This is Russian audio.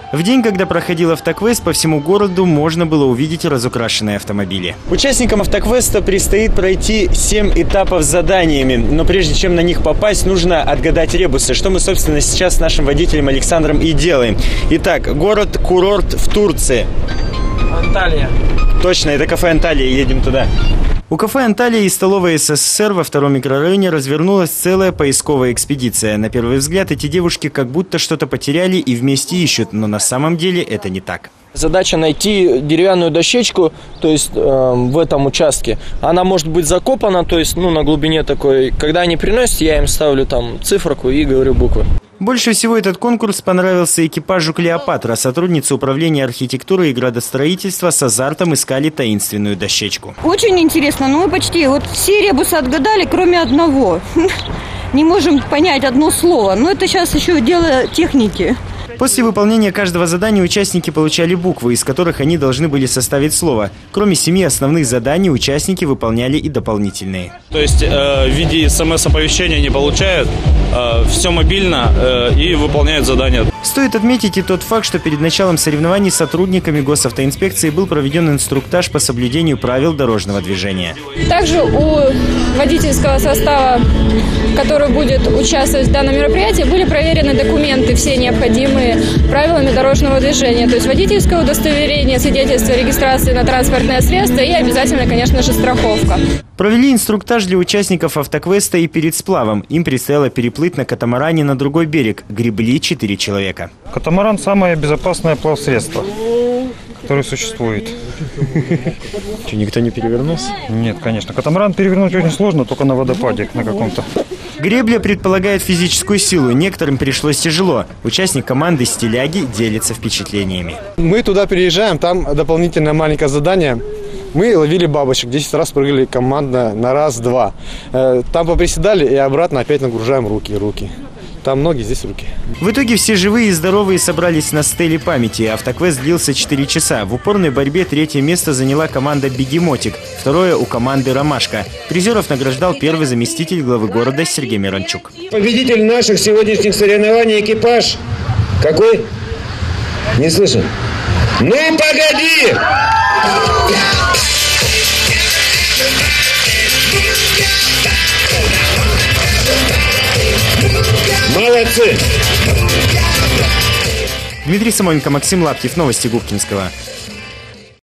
В день, когда проходил автоквест, по всему городу можно было увидеть разукрашенные автомобили. Участникам автоквеста предстоит пройти 7 этапов с заданиями. Но прежде чем на них попасть, нужно отгадать ребусы, что мы, собственно, сейчас с нашим водителем Александром и делаем. Итак, город-курорт в Турции. Анталия. Точно, это кафе «Анталия», едем туда. У кафе «Анталия» и столовой СССР во втором микрорайоне развернулась целая поисковая экспедиция. На первый взгляд эти девушки как будто что-то потеряли и вместе ищут, но на самом деле это не так. Задача найти деревянную дощечку, то есть в этом участке. Она может быть закопана, то есть на глубине такой. Когда они приносят, я им ставлю там циферку и говорю буквы. Больше всего этот конкурс понравился экипажу «Клеопатра». Сотрудницы управления архитектуры и градостроительства с азартом искали таинственную дощечку. Очень интересно, но мы почти все ребусы отгадали, кроме одного. Не можем понять одно слово, но это сейчас еще дело техники. После выполнения каждого задания участники получали буквы, из которых они должны были составить слово. Кроме 7 основных заданий, участники выполняли и дополнительные. То есть в виде СМС-оповещения они получают, все мобильно и выполняют задания. Стоит отметить и тот факт, что перед началом соревнований сотрудниками госавтоинспекции был проведен инструктаж по соблюдению правил дорожного движения. Также у водительского состава, который будет участвовать в данном мероприятии, были проверены документы, все необходимые правилами дорожного движения. То есть водительское удостоверение, свидетельство о регистрации на транспортное средство и обязательно, конечно же, страховка. Провели инструктаж для участников автоквеста и перед сплавом. Им предстояло переплыть на катамаране на другой берег. Гребли 4 человека. Катамаран – самое безопасное плавсредство, которое существует. Что, никто не перевернулся? Нет, конечно. Катамаран перевернуть очень сложно, только на водопаде на каком-то. Гребля предполагает физическую силу. Некоторым пришлось тяжело. Участник команды «Стиляги» делится впечатлениями. Мы туда переезжаем, там дополнительное маленькое задание. Мы ловили бабочек, 10 раз прыгали командно на раз-два. Там поприседали и обратно опять нагружаем руки. Там ноги, здесь руки. В итоге все живые и здоровые собрались на стеле памяти. Автоквест длился 4 часа. В упорной борьбе 3-е место заняла команда «Бегемотик», 2-е у команды «Ромашка». Призеров награждал первый заместитель главы города Сергей Миранчук. Победитель наших сегодняшних соревнований экипаж. Какой? Не слышу. Ну погоди! Молодцы! Дмитрий Самойленко, Максим Лаптев. Новости Губкинского.